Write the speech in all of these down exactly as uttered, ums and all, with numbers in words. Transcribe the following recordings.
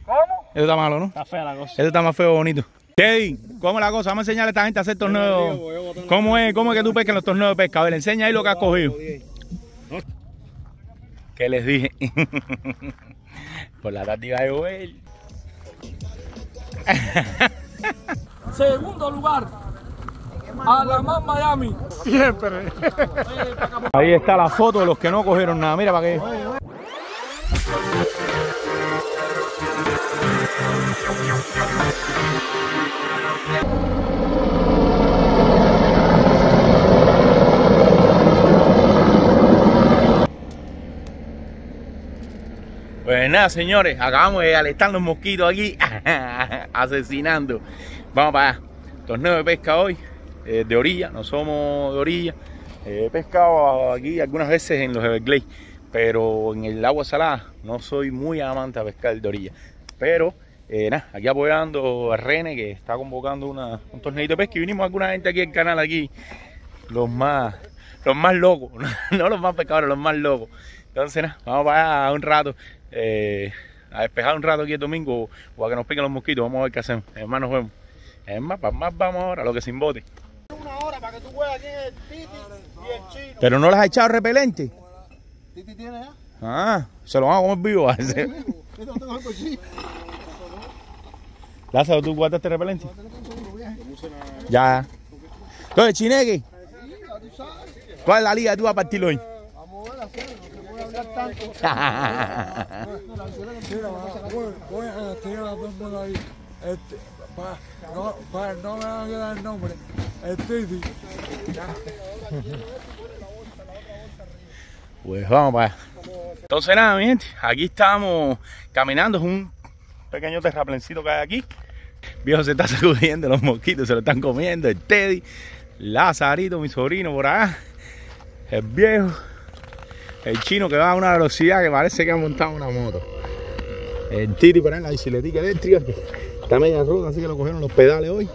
¿Cómo? Eso está malo, ¿no? Está fea la cosa. Eso está más feo bonito. Teddy, ¿cómo es la cosa? Vamos a enseñarle a esta gente a hacer torneos. ¿Cómo es? ¿Cómo es que tú pescas en los torneos de pesca? A ver, enseña ahí lo que has cogido. ¿Qué les dije? Por la táctica de Joel. Segundo lugar, Alamán Miami. Siempre. Ahí está la foto de los que no cogieron nada. Mira para qué. Pues nada, señores, acabamos de alistar los mosquitos aquí, asesinando. Vamos para allá. Torneo de pesca hoy, eh, de orilla, no somos de orilla. Eh, he pescado aquí algunas veces en los Everglades, pero en el agua salada no soy muy amante a pescar de orilla. Pero eh, nada, aquí apoyando a René, que está convocando una, un torneito de pesca, y vinimos alguna gente aquí al canal, aquí, los más, los más locos, no los más pescadores, los más locos. Entonces nada, vamos para allá un rato. Eh, a despejar un rato aquí el domingo o a que nos piquen los mosquitos. Vamos a ver qué hacemos. Es más, nos vemos. Es más, para más vamos ahora, lo que se embote. Una hora para que tú juegues aquí el Titi y el Chino. Pero no les has echado repelente. ¿Titi tiene ya? Ah, se lo van a comer vivo. Lázaro, ¿tú guardaste repelente? Ya. Entonces, Chineque, ¿cuál es la liga que tú vas a partir hoy? Vamos a ver, hacerlo. Tanto. Voy a tirar la bomba ahí. Este, para no, pa, no me van a quedar el nombre. El Titi. Pues vamos para allá. Entonces nada, mi gente, aquí estamos caminando. Es un pequeño terraplencito que hay aquí. Viejo se está sacudiendo, los mosquitos se lo están comiendo. El Teddy, Lazarito, mi sobrino por allá. El viejo. El Chino que va a una velocidad que parece que ha montado una moto. El Titi por ahí en la bicicletica eléctrica, que está media ruda, así que lo cogieron los pedales hoy.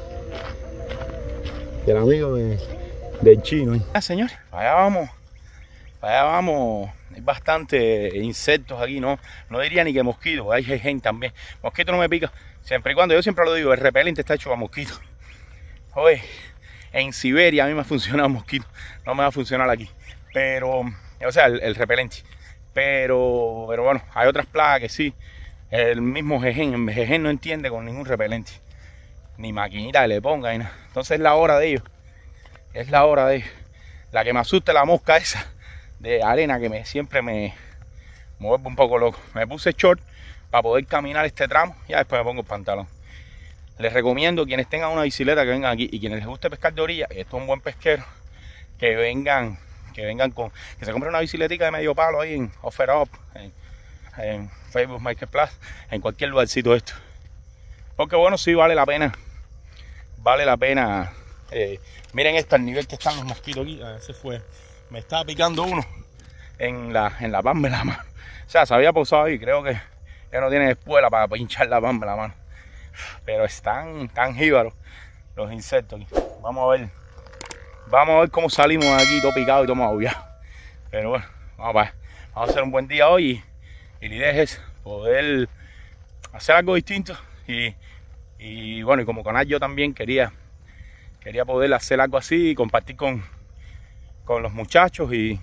Y el amigo de, del Chino. ¿eh? Ah, señores, para allá vamos. Para allá vamos. Hay bastantes insectos aquí, ¿no? No diría ni que mosquitos, hay gente también. Mosquito no me pica. Siempre y cuando, yo siempre lo digo, el repelente está hecho para mosquitos. Oye, en Siberia a mí me ha funcionado el mosquito. No me va a funcionar aquí. Pero... o sea, el, el repelente. Pero, pero bueno, hay otras plagas que sí. El mismo Jejen, el Jejen no entiende con ningún repelente. Ni maquinita que le ponga y nada. Entonces es la hora de ellos. Es la hora de ellos. La que me asusta es la mosca esa de arena que me, siempre me, me vuelve un poco loco. Me puse short para poder caminar este tramo. Ya después me pongo el pantalón. Les recomiendo, quienes tengan una bicicleta, que vengan aquí. Y quienes les guste pescar de orilla, esto es un buen pesquero, que vengan... que vengan con, que se compren una bicicletica de medio palo ahí en Offer Up, en, en Facebook Marketplace, en cualquier lugarcito esto. Porque bueno, sí vale la pena, vale la pena. Eh, miren esto, al nivel que están los mosquitos aquí. A ver, se fue, me estaba picando uno en la, en la palma de la mano. O sea, se había posado ahí, creo que ya no tiene espuela para pinchar la palma de la mano. Pero están tan jíbaros los insectos aquí. Vamos a ver. Vamos a ver cómo salimos de aquí, todo picado y todo magullado. Pero bueno, vamos a, vamos a hacer un buen día hoy. Y, y la idea es poder hacer algo distinto. Y, y bueno, y como canal yo también quería, quería poder hacer algo así y compartir con, con los muchachos. Y,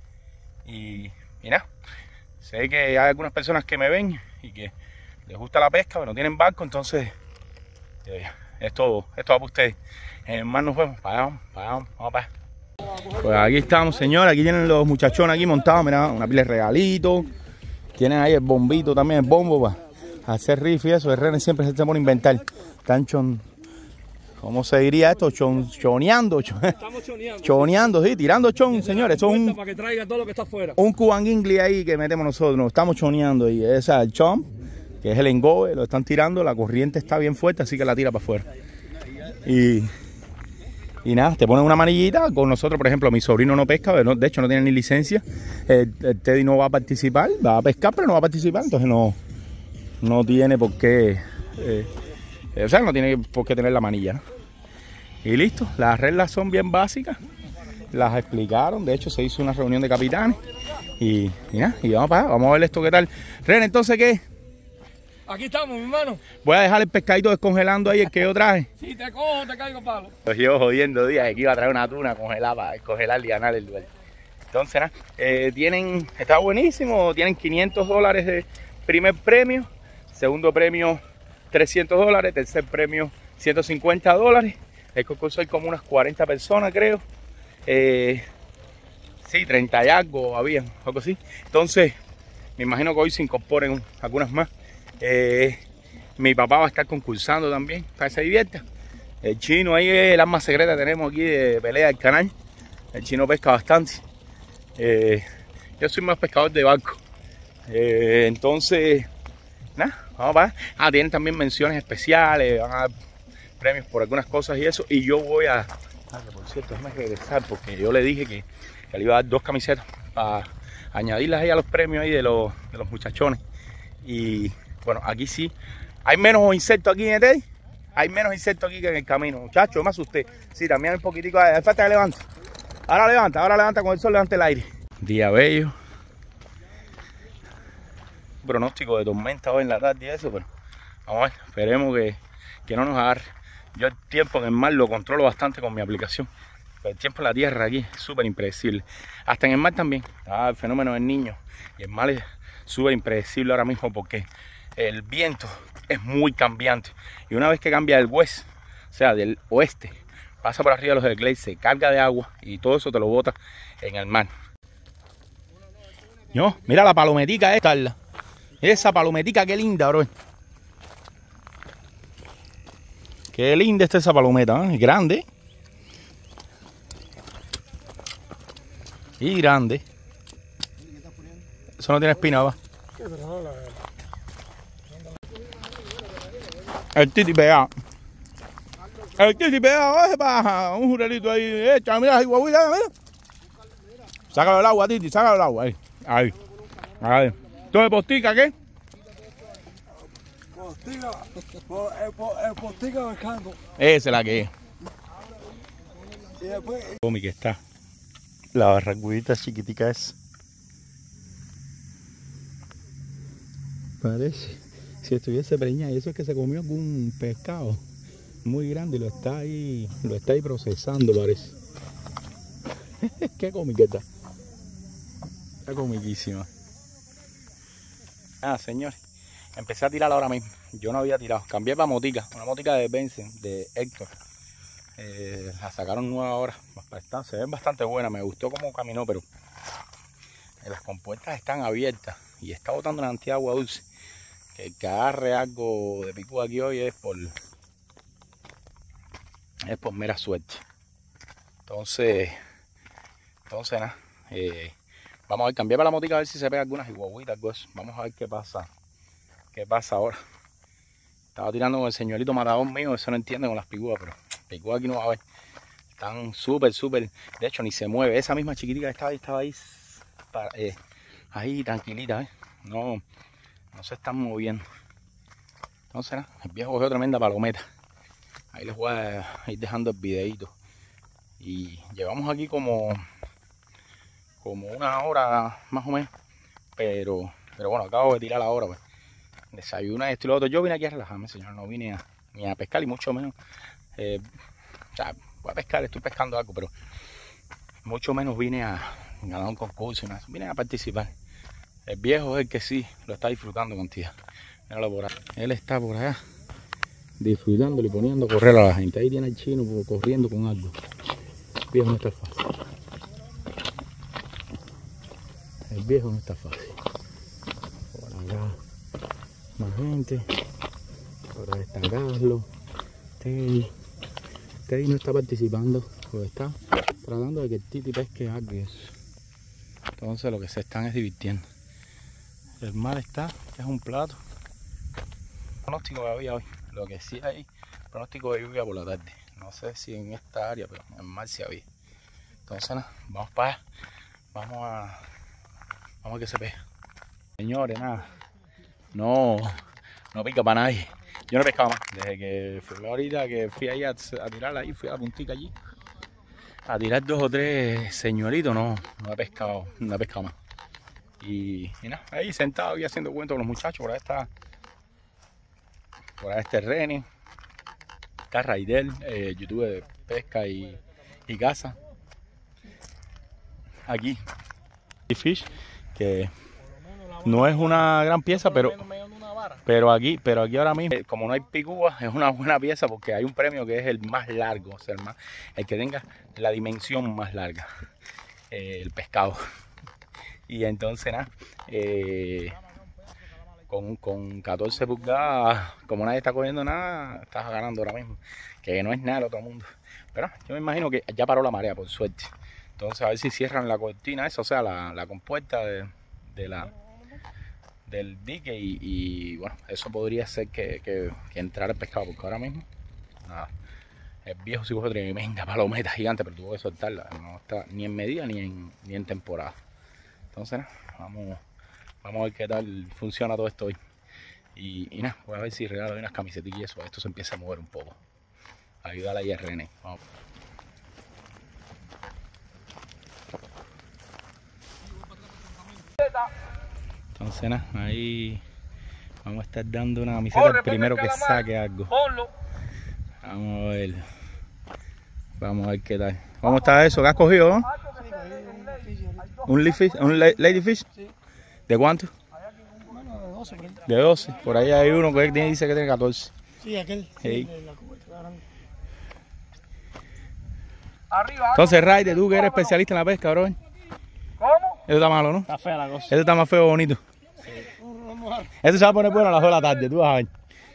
y, y nada, sé que hay algunas personas que me ven y que les gusta la pesca, pero no tienen barco. Entonces, eh, esto, esto va para ustedes. Eh, más nos vemos, para allá, para allá, vamos para allá. Pues aquí estamos, señores, aquí tienen los muchachones aquí montados, mira, una pila de regalitos. Tienen ahí el bombito también, el bombo para hacer riff y eso. El René siempre se pone a inventar. Están chon, ¿cómo se diría esto? Chon, choneando. Chon, Estamos choneando. Choneando, sí, tirando chon, señores. Esto es un, para que traiga todo lo que está afuera. un Cuban English ahí que metemos nosotros. Estamos choneando y ese es el chon, que es el engobe, lo están tirando. La corriente está bien fuerte, así que la tira para afuera. Y... y nada, te ponen una manillita. Con nosotros, por ejemplo, mi sobrino no pesca, de hecho no tiene ni licencia. El, el Teddy no va a participar, va a pescar, pero no va a participar, entonces no, no tiene por qué, eh, o sea, no tiene por qué tener la manilla, ¿no? Y listo, las reglas son bien básicas, las explicaron, de hecho se hizo una reunión de capitanes. Y, y nada, y vamos para allá, vamos a ver esto qué tal. Ren, entonces, ¿qué? Aquí estamos, mi hermano. Voy a dejar el pescadito descongelando ahí, el que yo traje. Si te cojo, te caigo palo. Pues yo jodiendo días que iba a traer una tuna congelada para descongelar y ganar el duelo. Entonces, nada, eh, tienen, está buenísimo, tienen quinientos dólares de primer premio, segundo premio trescientos dólares, tercer premio ciento cincuenta dólares. El concurso hay como unas cuarenta personas, creo. Eh, sí, treinta y algo había, algo así. Entonces, me imagino que hoy se incorporen algunas más. Eh, mi papá va a estar concursando también para que se divierta. El chino ahí es el arma secreta que tenemos aquí de pelea del canal. El chino pesca bastante. Eh, yo soy más pescador de barco. Eh, entonces, nada, vamos para allá. Ah, tienen también menciones especiales, van a dar premios por algunas cosas y eso. Y yo voy a. Ah, que por cierto, déjame regresar porque yo le dije que, que le iba a dar dos camisetas para añadirlas ahí a los premios ahí de los, de los muchachones. Y bueno, aquí sí. Hay menos insectos aquí en el Teddy. Hay menos insectos aquí que en el camino. Muchachos, me asusté. Sí, también hay un poquitico. Hay falta que levanta. Ahora levanta, ahora levanta con el sol, levanta el aire. Día bello. Pronóstico de tormenta hoy en la tarde y eso, pero vamos a ver. Esperemos que, que no nos agarre. Yo el tiempo en el mar lo controlo bastante con mi aplicación. Pero el tiempo en la tierra aquí es súper impredecible. Hasta en el mar también. Ah, el fenómeno del niño. Y el mar es súper impredecible ahora mismo porque el viento es muy cambiante. Y una vez que cambia del west, o sea, del oeste, pasa por arriba de los Everglades, se carga de agua y todo eso te lo bota en el mar. No, mira la palometica esta. Esa palometica, qué linda, bro. Qué linda está esa palometa, ¿eh? Grande. Y grande. Eso no tiene espina, va. El titi pegado. El titi pegado, ¿qué pasa? Un jurelito ahí. Echa, mira, guaguita, mira. Sácalo del agua, titi, sácalo del agua. Ahí, ahí. Ahí. ¿Entonces postica qué? Postica, po- eh, po- eh, postica pescando. Esa es la que es. Y después, Comi que está. La barracudita chiquitica es. Parece. Si estuviese preñada, y eso es que se comió algún pescado muy grande y lo está ahí, lo está ahí procesando, parece. Qué cómica está. Está comiquísima. Ah, señores, empecé a tirar ahora mismo. Yo no había tirado. Cambié para motica, una motica de Benson, de Héctor. Eh, la sacaron nueva ahora. Se ven bastante buena. Me gustó cómo caminó, pero las compuertas están abiertas y está botando una cantidad de agua dulce. Que el que agarre algo de picuda aquí hoy es por es por mera suerte. Entonces, entonces nada. Eh, vamos a ver, cambiar para la motica a ver si se pega algunas iguaguitas, algo eso. Vamos a ver qué pasa. ¿Qué pasa ahora? Estaba tirando con el señorito matador mío, eso no entiende con las picudas, pero picudas aquí no va a haber. Están súper, súper. De hecho, ni se mueve. Esa misma chiquitica que estaba ahí, estaba ahí, para, eh, ahí tranquilita, ¿eh? No, no se están moviendo. Entonces, ¿no? El viejo cogió tremenda palometa. Ahí les voy a ir dejando el videito. Y llevamos aquí como, como una hora más o menos. Pero, pero bueno, acabo de tirar la hora, pues. Desayuna esto y lo otro. Yo vine aquí a relajarme, señor. No vine a, ni a pescar y mucho menos. Eh, o sea, voy a pescar, estoy pescando algo, pero mucho menos vine a ganar un concurso y nada. Vine a participar. El viejo es el que sí lo está disfrutando contigo. Míralo por ahí. Él está por allá disfrutándolo y poniendo a correr a la gente. Ahí tiene el chino corriendo con algo. El viejo no está fácil. El viejo no está fácil. Por acá más gente. Por ahí está Carlos. Teddy. Teddy no está participando, porque está tratando de que el titi pesque algo. Entonces lo que se están es divirtiendo. El mar está, que es un plato. Pronóstico que había hoy. Lo que sí hay, pronóstico de lluvia por la tarde. No sé si en esta área, pero en el mar sí había. Entonces nada, vamos para allá. Vamos a. Vamos a ver qué se pega. Señores, nada. No, no pica para nadie. Yo no pescaba más. Desde que fui ahorita que fui ahí a, a tirar ahí, fui a la puntica allí. A tirar dos o tres señoritos, no, no he pescado, no he pescado más. Y, y nada, ahí sentado y haciendo cuentos con los muchachos. Por ahí está Por ahí este Reni. Está Raidel, eh, YouTube de pesca y, y caza. Aquí Fish, que no es una gran pieza, pero pero aquí pero aquí ahora mismo, como no hay picúa, es una buena pieza porque hay un premio que es el más largo, o sea, el, más, el que tenga la dimensión más larga, eh, el pescado. Y entonces nada, eh, con, con catorce pulgadas, como nadie está cogiendo nada, estás ganando ahora mismo, que no es nada el otro mundo. Pero yo me imagino que ya paró la marea, por suerte. Entonces a ver si cierran la cortina esa, o sea, la, la compuerta de, de la, del dique y, y bueno, eso podría ser que, que, que entrara el pescado, porque ahora mismo, nada, el viejo sí coge tremenda palometa gigante, pero tuvo que soltarla, no está ni en medida ni en, ni en temporada. Entonces, nada, vamos, vamos a ver qué tal funciona todo esto hoy. Y, y nada, voy a ver si regalo unas camisetas y eso, esto se empieza a mover un poco. Ayúdala ahí a René. Vamos. Entonces nada, ahí vamos a estar dando una camiseta al primero que saque algo. Vamos a ver. Vamos a ver qué tal. ¿Cómo está eso? ¿Qué has cogido? ¿No? ¿Un leaffish? ¿Un ladyfish? ¿De cuánto? Bueno, de doce. De doce. Por ahí hay uno que dice que tiene catorce. Sí, aquel. Sí. Sí, la cubeta grande. Entonces, Raide, tú que eres especialista en la pesca, bro. ¿Cómo? Eso está malo, ¿no? Está fea la cosa. Eso está más feo o bonito. Eso se va a poner bueno a las dos de la tarde, tú vas a ver.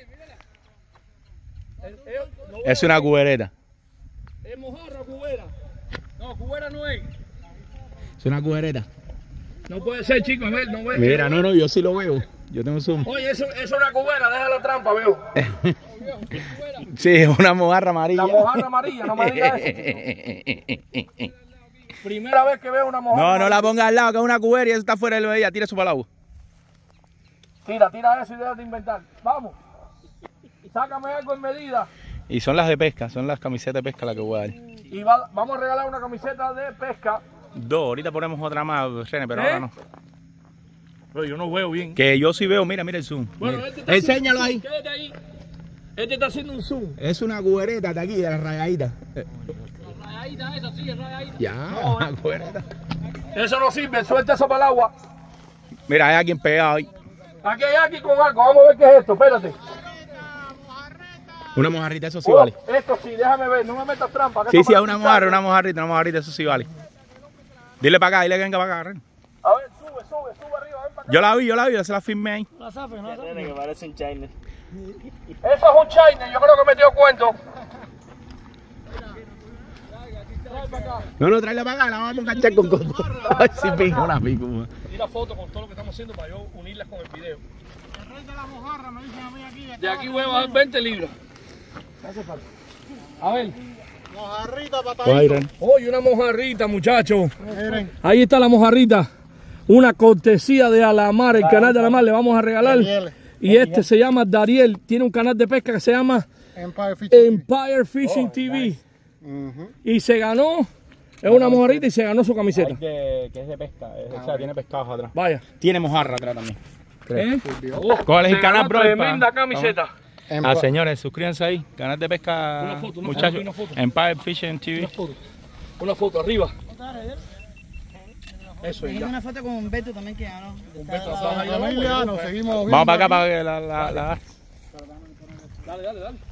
Es una cubereta. ¿Es mojarra o cubera? No, cubera no es. Es una cubereta. No puede ser, chicos, ver, no ve. Mira, no, no, yo sí lo veo. Yo tengo zoom. Oye, eso, eso es una cubera, deja la trampa, veo. Sí, es una mojarra amarilla. La mojarra amarilla, no me digas eso. Primera vez que veo una mojarra. No, no la pongas al lado, que es una cubera y eso está fuera del medio. Tira eso para el agua. Tira, tira eso y deja de inventar. Vamos. Sácame algo en medida. Y son las de pesca, son las camisetas de pesca las que voy a dar. Y va, vamos a regalar una camiseta de pesca. Dos, ahorita ponemos otra más, René, pero ¿Eh? ahora no. Pero yo no veo bien. Que yo sí veo, mira, mira el zoom. Bueno, Mira. este está Enséñalo haciendo- ahí. Quédate ahí. Este está haciendo un zoom. Es una cubereta de aquí, de la rayadita. Rayadita esa, sí, rayadita. Ya, No, una cubereta. Eso no sirve, suelta eso para el agua. Mira, hay alguien pegado ahí. Aquí hay aquí con algo, vamos a ver qué es esto, espérate. Una mojarrita, eso sí Oh, vale. Esto sí, déjame ver, no me metas trampa. que Sí, esto sí, es parece una un mojarra, charco. una mojarrita, una mojarita, eso sí vale. Dile para acá, dile que venga para acá, René. A ver, sube, sube, sube arriba, ven para acá. Yo la vi, yo la vi, yo se la firmé ahí. La zafe, no la zafe. Que parece un China. Eso es un China, yo creo que me dio cuento. Trae para acá. No, no, tráela para acá, la vamos a enganchar con coco. Ay, sí, pico, una pico. Tira foto con todo lo que estamos haciendo para yo unirlas con el video. El rey de la mojarra me dicen a mí aquí. De aquí voy a bajar veinte libras. A ver. Mojarrita, Coge ahí, patadito. René. Oye, una mojarrita, muchachos. Miren. Ahí está la mojarrita. Una cortesía de Alamar, el canal de Alamar, le vamos a regalar. Dariel. Y este se llama Dariel. Tiene un canal de pesca que se llama Empire Fishing. Empire Fishing T V. Ujú. Y se ganó, es una mojarrita y se ganó su camiseta. Que, que es de pesca, es- o sea, tiene pescados atrás. Vaya. Tiene mojarra atrás también. ¿Eh? ¿Cuál es el Se canal, ganó bro? Tremenda Pa- camiseta. Ah, Empa- señores, suscríbanse ahí. Canal de pesca, Una foto, una muchachos. foto, una foto. Empire Fishing T V. Una foto. Una foto arriba. Eso es Tengo ya. una foto con Humberto también que ganó. Beto, La baja ahí abajo, familia, ya. nos seguimos viendo. Vamos para acá aquí. para que la... la, la... Dale, dale, dale.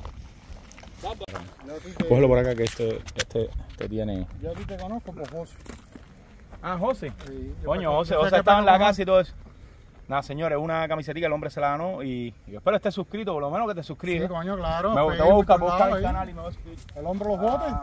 Cógelo por acá que este, este, este tiene... Yo a ti te conozco por José. Ah, José. Sí, yo Coño, pensé- José, pensé José que estaba en la Pedro casa y todo eso. Nada, señores, una camisetita, el hombre se la ganó y y yo espero estés suscrito, por lo menos que te Sí, suscribas. coño, claro. Me, te voy a Facebook, buscar, todos buscar lados el ahí. canal y me voy a suscribir. El hombre los botes. Ah,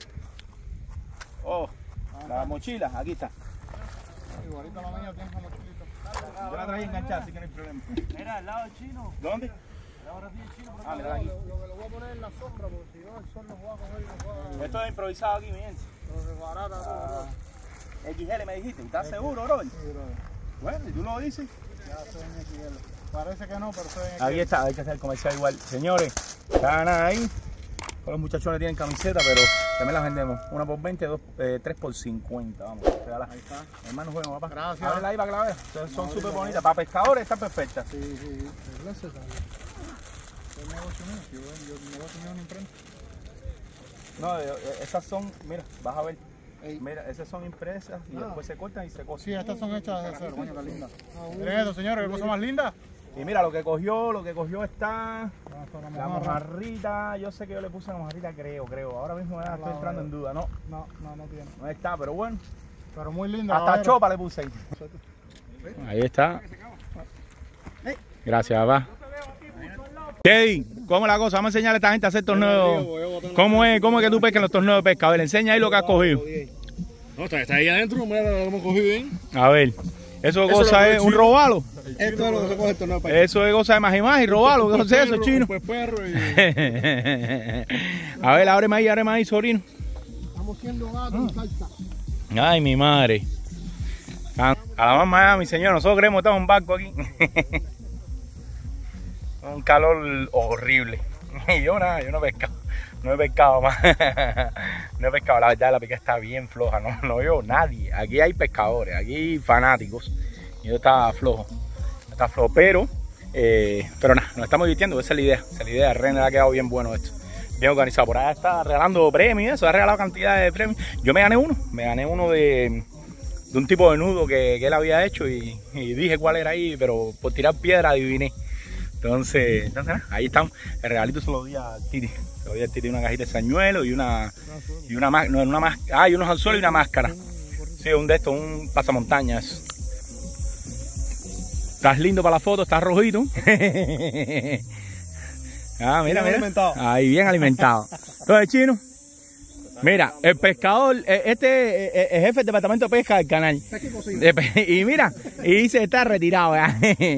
oh, la mochila, aquí está. Igualito la mía tiene una mochilita. Yo la traí enganchada, así que no hay problema. Mira, al lado chino. ¿Dónde? Ah, mira aquí. Lo que lo voy a poner en la sombra porque si no el sol nos va a coger y nos va a... Esto es improvisado aquí, mi gente. Nos desbarata todo. X L me dijiste, ¿estás seguro, bro? Sí, brother. Bueno, ¿y tú lo dices? Ya soy en X L. Parece que no, pero soy en X L. Ahí está, hay que hacer el comercial igual. Señores, ganan ahí. Todos los muchachones tienen camiseta, pero también las vendemos. Una por veinte, dos, eh, tres por cincuenta. Vamos, regala. Ahí está. Hermano, bueno, papá. Gracias. Ábrela ahí para que la veas. Son súper bonitas. Para pescadores están perfectas. Sí, sí. Gracias, negocio mío. Yo, yo, mi negocio mío es una imprenta. No, eh, eh, esas son, mira, vas a ver. Ey. Mira, esas son impresas y Ah. después se cortan y se cosen. Sí, estas son hechas de acero, coño, qué linda. Miren eso, señores, qué cosa más linda. Y mira, lo que cogió, lo que cogió está Vamos con la la mojarra. mojarrita. Yo sé que yo le puse la mojarrita, creo, creo. Ahora mismo ya estoy entrando en duda, ¿no? No, no, no tiene. No está, pero bueno. Pero muy linda. Hasta caballero. chopa le puse ahí. Ahí está. Gracias, papá. Teddy, ¿cómo es la cosa? Vamos a enseñarle a esta gente a hacer torneos. ¿Cómo es, cómo es que tú pescas en los torneos de pesca? A ver, enseña ahí lo que has cogido. No, está, está ahí adentro, mira lo hemos cogido bien. A ver, eso cosa es un robalo. Esto es lo que se coge el torneo para Eso es cosa de más y más y robalo. ¿Qué es eso, chino? Pues perro y... A ver, ábreme ahí, ábreme ahí, sobrino. Estamos siendo gatos y salsa. Ay, mi madre. A la más Miami, señor. Nosotros creemos que estamos en un barco aquí. Un calor horrible. Y yo nada, yo no he pescado. No he pescado más. No he pescado. La verdad, la pesca está bien floja. No, no veo nadie. Aquí hay pescadores, aquí hay fanáticos. Yo estaba flojo. Está flojo. Pero, eh, pero nada, nos estamos divirtiendo. Esa es la idea. Esa es la idea. Ren ha quedado bien bueno esto. Bien organizado. Por allá está regalando premios. Eso ha regalado cantidad de premios. Yo me gané uno. Me gané uno de, de un tipo de nudo que, que él había hecho. Y, y dije cuál era ahí. Pero por tirar piedra adiviné. Entonces, entonces nada, ahí estamos. El regalito se lo di a Titi. Se lo di a Titi una cajita de sañuelo y una. Y una, no, una máscara. Ah, y unos anzuelos y una máscara. Sí, un de estos, un pasamontañas. Estás lindo para la foto, estás rojito. Ah, mira, Bien mira. alimentado. Ahí, bien alimentado. Entonces, chino. Mira, el pescador, este es el jefe del departamento de pesca del canal. De pe- Y mira, y dice está retirado. ¿verdad?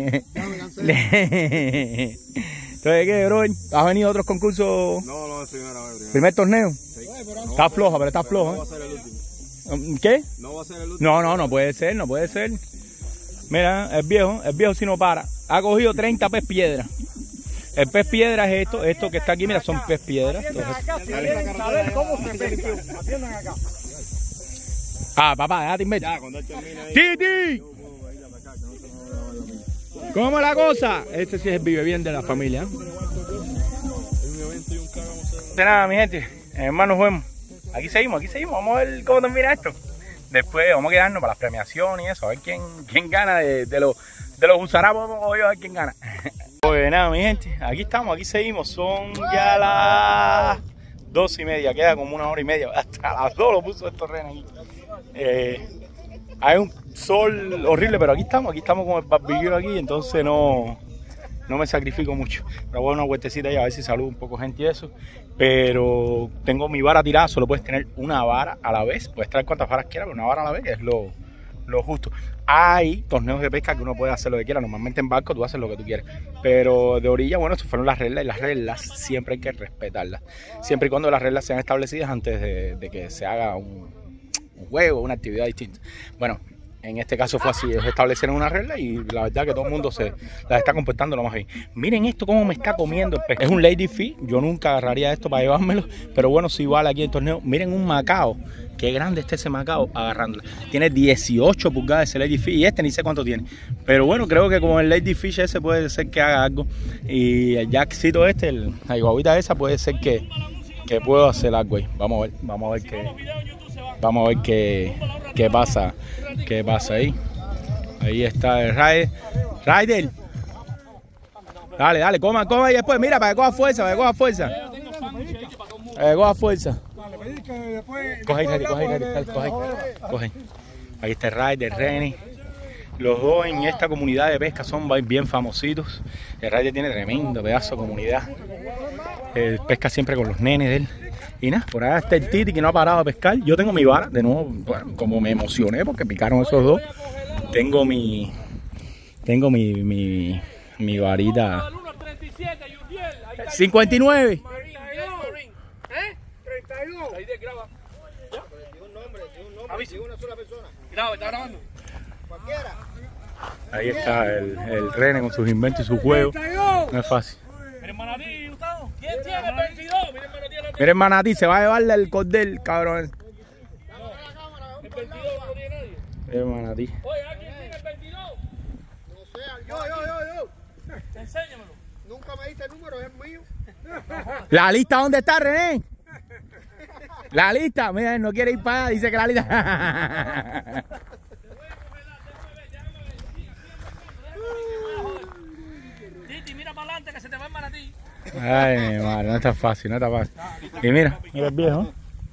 Le- Entonces, ¿qué, bro? ¿Has venido a otros concursos? No, no, es primera vez. Primera. ¿Primer torneo? Sí. Está flojo, pero está flojo. No va a ¿eh? ser el último. ¿Qué? No va a ser el último. No, no, no puede ser, no puede ser. Mira, el viejo, el viejo si no para. Ha cogido treinta pez piedra. El pez piedra es esto, esto que está aquí, mira, son pez piedra. Atiendan acá si quieren saber cómo se pesca. Atiendan acá. Ah, papá, déjate inventar. Ya, cuando él termine ahí. ¡Titi! ¿Cómo es la cosa? Este sí es el vive bien de la familia. ¿eh? De nada, mi gente, hermanos, vemos. Aquí seguimos, aquí seguimos. Vamos a ver cómo termina esto. Después vamos a quedarnos para las premiaciones y eso, a ver quién, quién gana de, de los de los usarapos. Vamos a ver quién gana. Pues nada, mi gente, aquí estamos, aquí seguimos. Son ya las dos y media, queda como una hora y media. Hasta las dos lo puso estos renes aquí. Eh, hay un sol horrible, pero aquí estamos, aquí estamos con el barbecue aquí, entonces no, no me sacrifico mucho. Pero voy a dar una vueltecita ahí a ver si saludo un poco gente y eso. Pero tengo mi vara tirada, solo puedes tener una vara a la vez. Puedes traer cuantas varas quieras, pero una vara a la vez es lo, lo justo. Hay torneos de pesca que uno puede hacer lo que quiera. Normalmente en barco tú haces lo que tú quieres. Pero de orilla, bueno, estas fueron las reglas y las reglas siempre hay que respetarlas. Siempre y cuando las reglas sean establecidas antes de, de que se haga un, un juego, una actividad distinta. Bueno, en este caso fue así. Ellos establecieron una regla y la verdad que todo el mundo se las está comportando lo más bien. Miren esto cómo me está comiendo el pez. Es un lady fish. Yo nunca agarraría esto para llevármelo. Pero bueno, si vale aquí en el torneo. Miren un macao. Qué grande está ese macao agarrándola. Tiene dieciocho pulgadas ese lady fish y este ni sé cuánto tiene. Pero bueno, creo que como el lady fish ese puede ser que haga algo. Y el jackcito este, el, la guaguita esa puede ser que, que puedo hacer algo ahí. Vamos a ver, vamos a ver qué, vamos a ver qué, qué pasa, qué pasa ahí. Ahí está el Rider. Rider. Dale, dale, coma, coma y después, mira, para que coja fuerza, para que coja fuerza. Para que coja fuerza. Coge ahí, Rider, coge ahí, Rider, coge ahí, coge ahí. Ahí está el Rider, Renny. Los dos en esta comunidad de pesca son bien famositos. El Rider tiene tremendo pedazo de comunidad. Él pesca siempre con los nenes de él. Y nada, por ahí está el Titi que no ha parado de pescar. Yo tengo mi vara, de nuevo, bueno, como me emocioné porque picaron esos dos. Tengo mi. Tengo mi. mi, mi varita. cincuenta y nueve. ¿Eh? treinta y dos. Ahí de graba. Un nombre, un nombre, de una sola persona. Graba, está grabando. Cualquiera. Ahí está el, el René con sus inventos y sus juegos. No es fácil. Miren Manatí, Gustavo. ¿Quién tiene el veintidós? Miren Manatí. Miren Manatí, se va a llevarle el cordel, cabrón. El veintidós no lo tiene nadie. Miren Manatí. Oye, ¿alguien tiene el veintidós? No sé, yo, yo, yo, yo. Enséñamelo. Nunca me diste el número, es mío. ¿La lista dónde está, René? La lista, mira, él no quiere ir para allá, dice que la lista. Titi, mira para adelante que se te va el manatí. Ay, mi madre, no está fácil, no está fácil. Y mira, mira el viejo.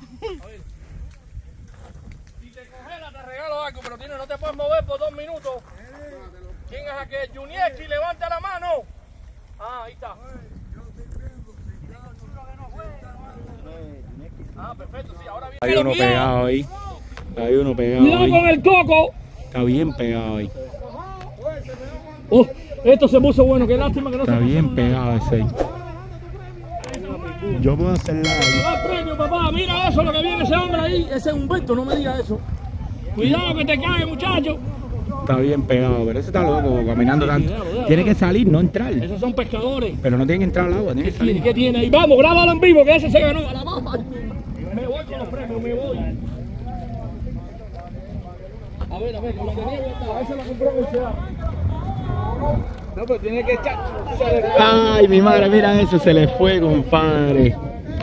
Si te congelas te regalo algo, pero tienes, no te puedes mover por dos minutos. ¿Quién es aquel? Junieski, levanta la mano. Ah, ahí está. Ah, perfecto, sí, ahora viene. Hay uno pegado ahí. Hay uno pegado Cuidado ahí. con el coco. Está bien pegado ahí. Oh, esto se puso bueno, qué lástima que no Está se bien puso pegado ese ahí. Yo puedo hacerla ahí. nada. Premio, papá, mira eso, lo que viene ese hombre ahí. Ese es Humberto, no me digas eso. Cuidado que te cae, muchacho. Está bien pegado, pero ese está loco, caminando tanto. Tiene que salir, no entrar. Esos son pescadores. Pero no tiene que entrar al agua, tiene que ¿Y salir. qué tiene ahí? Vamos, grábalo en vivo, que ese se ganó. A la baja. Me voy con los premios, me voy. A ver, a ver, con la tenía guardada. Esa la compró en el ciudad. No, pero tiene que echar. Ay, mi madre, mira eso, se le fue, compadre.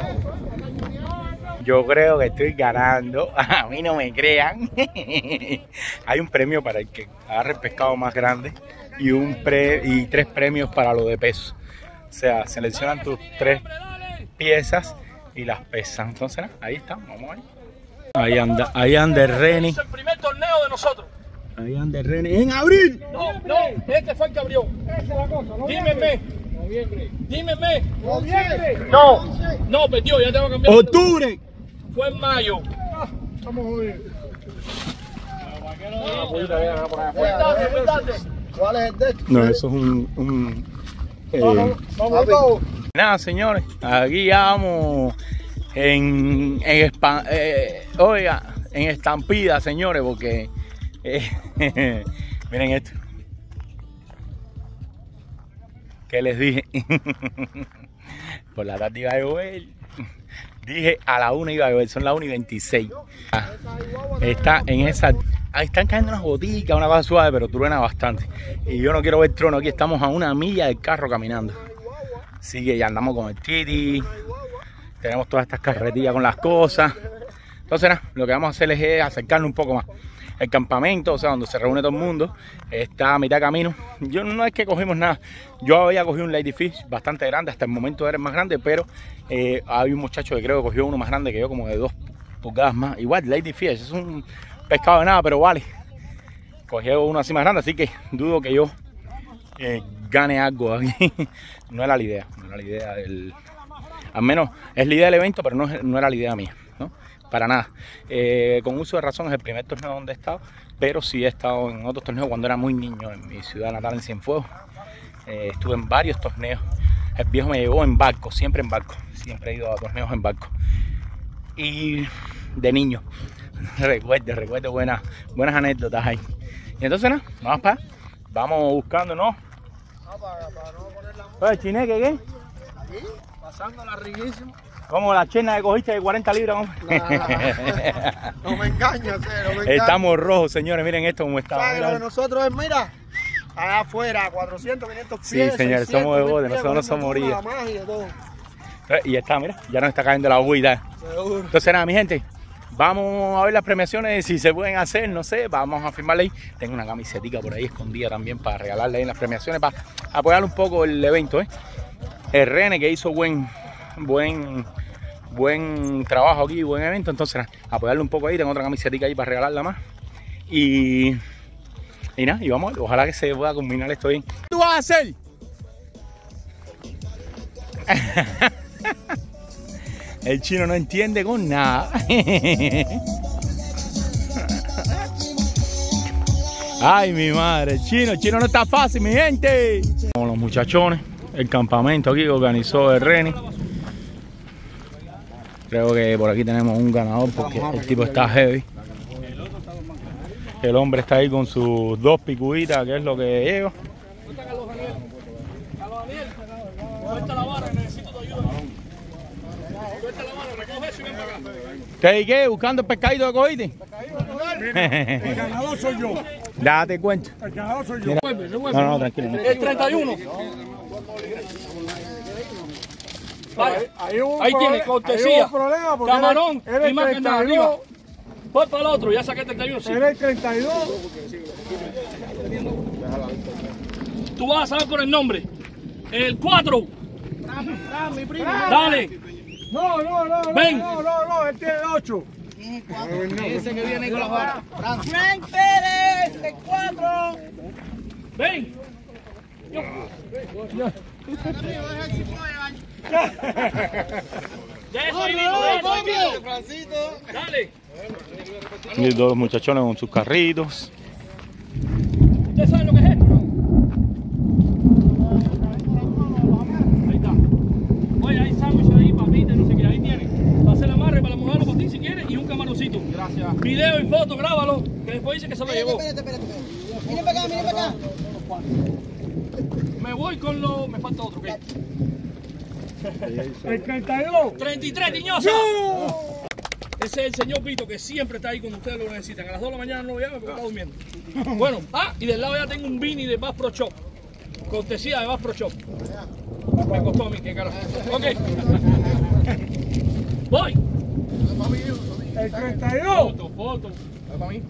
Yo creo que estoy ganando. A mí no me crean. Hay un premio para el que agarre el pescado más grande y un pre y tres premios para lo de peso. O sea, seleccionan tus tres piezas y las pesan. Entonces, ahí están, vamos ahí. Ahí anda, ahí anda el Reni. Es el primer torneo de nosotros. Ahí anda el Reni. En abril. No, no, este fue el que abrió. Esa es la cosa, ¿no? Dime el mes. Noviembre. Dime el mes. Noviembre. No, no, perdió, ya tengo que cambiar. Octubre. Fue en mayo. Estamos jodidos. Muy tarde, muy tarde. ¿Cuál es el de esto? No, eso es un... un eh, Vamos todos. Nada, señores, aquí ya vamos en, en espa- eh, oiga, en estampida, señores, porque eh, miren esto. ¿Qué les dije? Por la tarde iba a llover. Dije a la una iba a llover, son las una y veintiséis. Ah, está en esa. Ahí están cayendo unas goticas, una cosa suave, pero truena bastante. Y yo no quiero ver trono, aquí estamos a una milla del carro caminando. Así que ya andamos con el Titi. Tenemos todas estas carretillas con las cosas. Entonces nada, lo que vamos a hacer es acercarnos un poco más. El campamento, o sea, donde se reúne todo el mundo, está a mitad de camino. Yo no es que cogimos nada. Yo había cogido un ladyfish bastante grande, hasta el momento era el más grande, pero eh, hay un muchacho que creo que cogió uno más grande que yo, como de dos pulgadas más. Igual, ladyfish, es un pescado de nada, pero vale. Cogió uno así más grande, así que dudo que yo eh, gane algo aquí. No era la idea, no era la idea del... Al menos es la idea del evento, pero no, no era la idea mía, ¿no? Para nada. Eh, con uso de razón es el primer torneo donde he estado, pero sí he estado en otros torneos cuando era muy niño en mi ciudad natal, en Cienfuegos. Eh, estuve en varios torneos. El viejo me llevó en barco, siempre en barco. Siempre he ido a torneos en barco. Y de niño, recuerdo, recuerdo buenas, buenas anécdotas ahí. Y entonces nada, vamos para vamos buscando, ¿no? Oye, chineque, ¿qué? Aquí, pasándola riquísimo. Como la chena que cogiste de cuarenta libras, hombre. No me engañas, eh, no me engañas. Estamos rojos, señores, miren esto como está. ¿Sabes lo de nosotros es, mira, allá afuera, cuatrocientos, quinientos Sí, pies, señores, seiscientos, somos de mil bote, pies, nosotros no somos cogiendo orillas. la magia y todo. Y ya está, mira, ya nos está cayendo la agüita. Seguro. Entonces nada, mi gente, vamos a ver las premiaciones, si se pueden hacer, no sé, vamos a firmarle ahí. Tengo una camisetica por ahí escondida también para regalarle ahí en las premiaciones, para apoyar un poco el evento, ¿eh? El Rene que hizo buen, buen, buen trabajo aquí, buen evento, entonces nada, apoyarle un poco ahí, tengo otra camisetica ahí para regalarla más. Y, y nada, y vamos a ver, ojalá que se pueda combinar esto bien. ¿Qué tú vas a hacer? El chino no entiende con nada. Ay, mi madre, el chino, el chino no está fácil, mi gente. Con los muchachones, el campamento aquí que organizó el Reni. Creo que por aquí tenemos un ganador porque el tipo está heavy. El hombre está ahí con sus dos picuditas, que es lo que lleva. Suelta la vara, necesito tu ayuda. Suelta la vara, recoge eso y ven para acá. ¿Qué y qué? ¿Buscando el pescadito que cogiste? El ganador soy yo. Date cuenta. El ganador soy yo. Mira. No, no, tranquilo. El treinta y uno. Vaya. Ahí, hubo un Ahí tiene prole- cortesía. ahí hubo un problema porque Camarón era- era y más que nada treinta y dos. arriba. Voy para el otro, ya saqué treinta y uno. Sí. Era el treinta y dos. Tú vas a saber por el nombre. El cuatro. Dale. No, no, no, no, Ven. no, no, no, él tiene el ocho. Ese que viene con la vara. Frank Pérez, el cuatro. Ven. Ya eso ahí mismo, de eso ahí mismo. Dale. Y dos muchachones con sus carritos. ¿Ustedes saben lo que es esto, no? Ahí está. Oye, hay sándwiches ahí, papitas, no sé qué, ahí tienen. Para hacer amarre, para mojarlo por ti si quieres y un camaroncito. Gracias. Video y foto, grábalo, que después dice que se lo llevó. Espérate, espérate, espérate. Miren para acá, miren para acá. Me voy con lo... me falta otro, ¿qué? El treinta y dos. treinta y tres, Tiñosa. Ese es el señor Vito que siempre está ahí cuando ustedes lo necesitan. A las dos de la mañana no lo llaman porque está durmiendo. Bueno, ah, y del lado ya tengo un Vini de Bass Pro Shop. Cortesía de Bass Pro Shop. Me costó a mí, qué carajo. Ok. Voy. El treinta y dos. Foto, foto. Para mí.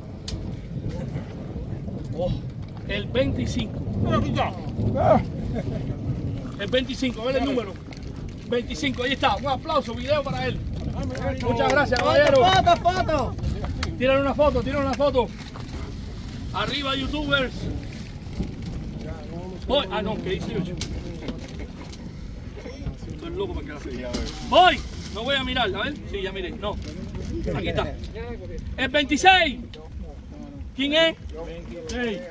Oh, el veinticinco. El veinticinco, a ver el número. veinticinco, ahí está. Un aplauso, video para él. Muchas gracias, caballero. Foto, foto. Tírale una foto, tírale una foto. Arriba, youtubers. Voy. Ah, no, que dieciocho. Estoy loco para que la serie. Voy. No voy a mirar, a ver. Sí, ya miré. No. Aquí está. El veintiséis. ¿Quién es? veintiséis.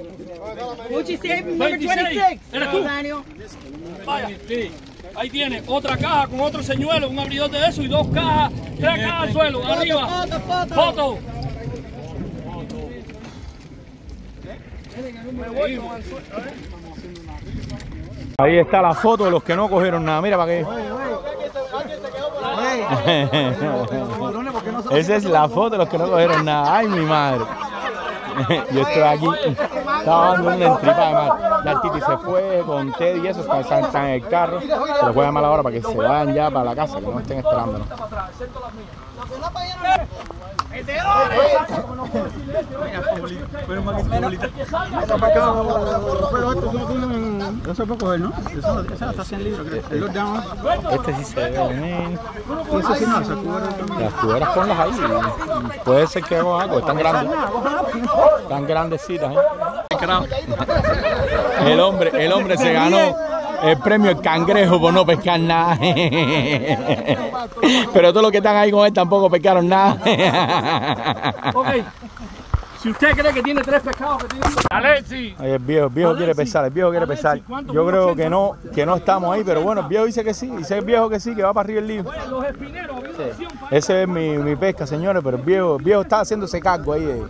veintiséis. ¿Eres tú? Vaya, sí. Ahí tiene otra caja con otro señuelo, un abridor de eso y dos cajas, tres cajas al suelo, arriba. Foto, foto. Foto. Me voy con el suelo. Ahí está la foto de los que no cogieron nada. Mira para qué. Esa es la foto de los que no cogieron nada. Ay, mi madre. Yo estoy aquí. Estaba dando una entripa de mar. Ya el Titi se fue con Teddy y eso. Están, están en el carro. Se los voy a llamar ahora para que se vayan ya para la casa, que no estén esperando, ¿no? No se puede coger, ¿no? Eso, eso está cien libras, creo. Este sí se ve bien. Eso sí no, esa cubera. Las cuberas ponlas ahí. Puede ser que haga algo. Están grandes. Están grandecitas, ¿eh? El hombre, el hombre se ganó el premio El Cangrejo por no pescar nada. Pero todos los que están ahí con él tampoco pescaron nada. Ok. Si usted cree que tiene tres pescados que tiene... Alexi. Ay, el viejo, el viejo Alexi, quiere pesar, el viejo quiere Alexi, pesar. ¿cuánto? Yo creo ¿Uno que no, que no estamos ahí, pero bueno, el viejo dice que sí, dice el viejo que sí, que va para arriba el lío. Oye, los espineros, había una opción para... Ese es mi, mi pesca, señores, pero el viejo, el viejo está haciéndose cargo ahí. eh.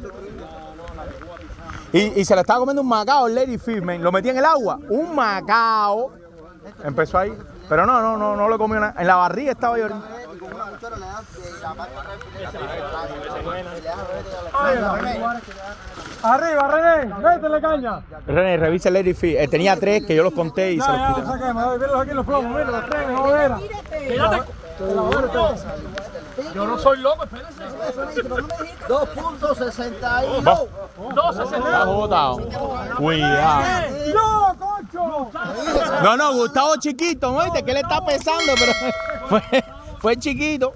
Y, y se le estaba comiendo un macao, el Lady Fish, man. Lo metí en el agua, un macao. Empezó ahí, pero no, no, no, no lo comió nada. En la barriga estaba yo. Arriba, René, métele caña. René, revisa el Lady Fish. Eh, tenía tres que yo los conté y se los Ya, ya, quité. saquemos, míralos aquí en los plomos, mira, los tres, jodera. Quédate. Yo no soy loco, espérense. dos punto sesenta y Va. dos sesenta. Está botado. Cuidado. ¡No, concho! No, no, Gustavo chiquito, ¿no? ¿Viste? Que él está pesando, pero fue, fue chiquito.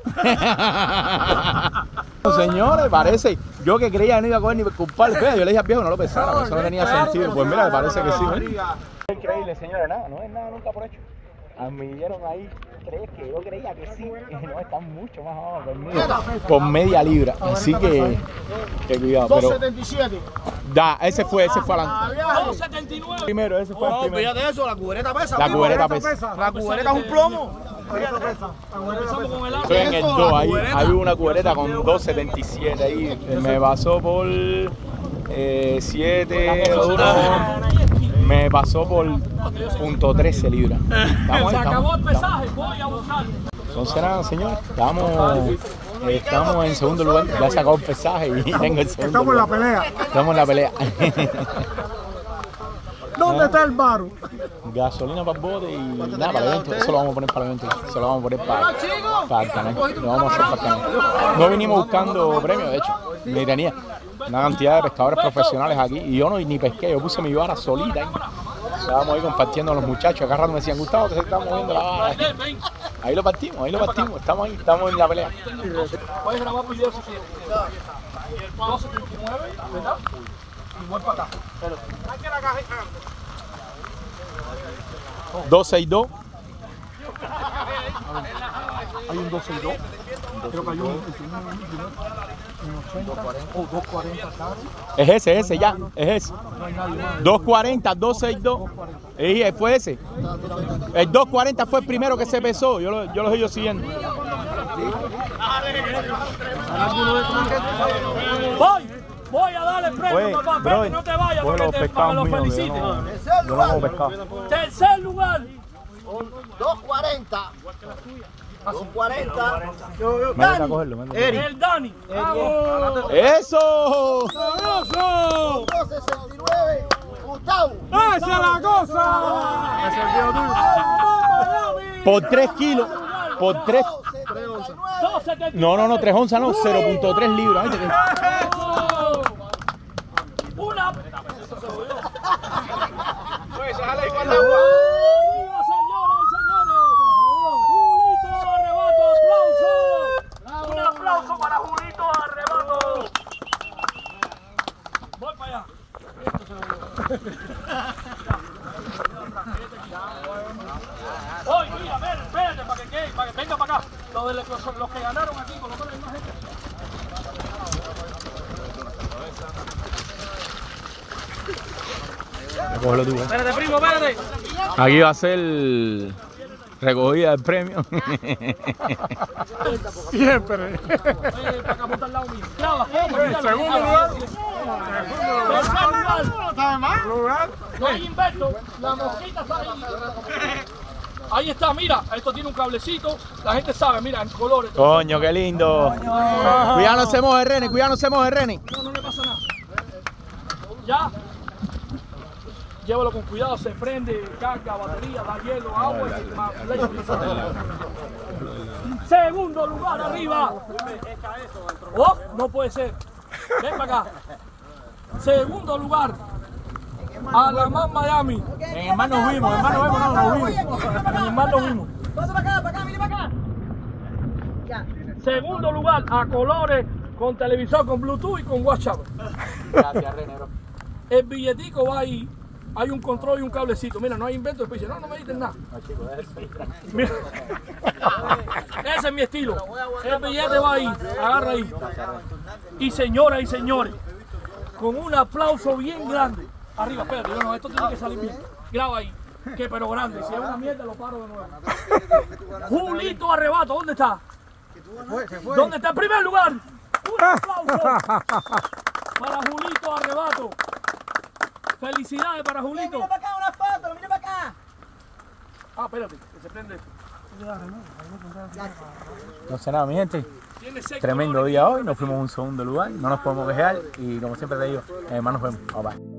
Señores, parece, yo que creía que no iba a coger ni culpable, yo le dije al viejo no lo pesara, eso no tenía sentido. Pues mira, me parece que sí, ¿no? Es increíble, señores, nada, no es nada nunca por hecho. Admitieron ahí tres que yo creía que sí, y no, están mucho más abajo conmigo, con media libra, así que, que cuidado, pero... dos setenta y siete. Da, ese fue, ese fue adelante. dos setenta y nueve. Primero, ese fue el No, primero. fíjate eso, la cubereta pesa. La cubereta pesa. La cubereta es un plomo. Empezamos con el agua. Estoy en el dos, ahí hay una cubereta con dos setenta y siete ahí, me pasó por eh, siete, me pasó por punto trece libras. Estamos Se ahí, acabó el estamos, pesaje, voy a buscar. entonces nada, señor, estamos, estamos en segundo lugar, ya sacó el pesaje y tengo el segundo Estamos en la lugar. pelea. Estamos en la pelea. ¿Dónde está el varo? gasolina para el bote y nada, para el evento. Eso lo vamos a poner para el evento. Eso lo vamos a poner para, para el canal. Lo vamos a hacer para el canal. No vinimos buscando premios, de hecho. Ni tenía una cantidad de pescadores profesionales aquí. Y yo no ni pesqué, yo puse mi vara solita ahí. Estábamos ahí compartiendo con los muchachos. Acá rato me decían, Gustavo, que se está moviendo la vara. Ahí lo partimos, ahí lo partimos. Estamos ahí, estamos en la pelea. Puedes grabar videos si quieres. dos setenta y nueve, ¿verdad? Y voy para acá. dos sesenta y dos. Hay un dos sesenta y dos. Creo que hay un, un ochenta o dos cuarenta casi. Es ese, ese ya, es ese. dos cuarenta, dos sesenta y dos. Y fue ese. El dos cuarenta fue el primero que se pesó. Yo lo, yo lo sigo siguiendo. Voy, voy a darle premio, Oye, papá. bro, Pero no te vayas coge para los que, te, pescados para que lo míos, felicite. yo no- yo no hago pescado. Tercer lugar. dos cuarenta. dos cuarenta. Métete a cogerlo, métete. El Dani. ¡Vamos! ¡Eso! dos sesenta y nueve. Gustavo. ¡Esa es la cosa! Por tres kilos. Por tres. dos setenta y nueve. No, no, no, tres onzas no, cero punto tres libras. ¿Viste? Una. ¡Arriba, señoras y señores! ¡Julito Arrebato, aplauso! ¡Un aplauso para Julito Arrebato! Voy para allá. Oye, mira, ven, espérate, para que, quede, para que venga para acá. Los, de los, los que ganaron aquí, por lo menos hay más gente. Cógelo tú, ¿eh? Espérate, primo, espérate. Aquí va a ser recogida del premio. Siempre. Ven para acá, ponte al lado mío. Graba, graba. Segundo lugar. Tercer lugar. No hay invento. La mosquita está ahí. Ahí está, mira. Esto tiene un cablecito. La gente sabe, mira, en colores. Coño, qué lindo. Cuidado, no se moje, René. Cuidado, no se moje, René. No, no le pasa nada. Ya. Llévalo con cuidado, se prende, carga, batería, da hielo, agua y más leche. Segundo lugar arriba. Oh, no puede ser. Ven para acá. Segundo lugar. Alamán Miami. En el mar nos vimos, en el mar nos vimos, no, nos vimos. En el mar nos vimos. Pasa para acá, para acá, mire para acá. Ya. Segundo lugar, a colores, con televisor, con Bluetooth y con WhatsApp. Gracias, René. El billetico va ahí. Hay un control y un cablecito. Mira, no hay invento. Después dice, no, no me dicen nada. Mira. Ese es mi estilo. El billete va ahí. Agarra ahí. Y señoras y señores, con un aplauso bien grande. Arriba, espérate. No, no, esto tiene que salir bien. Graba ahí. Que pero grande. Si es una mierda, lo paro de nuevo. Julito Arrebato, ¿dónde está? ¿Dónde está el primer lugar? Un aplauso para Julito Arrebato. Felicidades para Julito. Mira para acá una foto, mira para acá. Ah, espérate, que se prende esto. No sé nada, mi gente. Tiene seis Tremendo colores. día hoy. Nos fuimos a un segundo lugar. No nos podemos quejar. Y como siempre te digo, eh, más nos vemos. Bye, bye.